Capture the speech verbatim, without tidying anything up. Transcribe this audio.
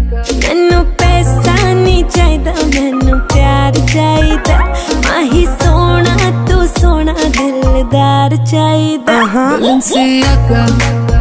मैनू पैसा नहीं चाहिदा, मैनू प्यार चाहिदा। माही सोना तू सोना दिलदार चाहिदा। Balenciaga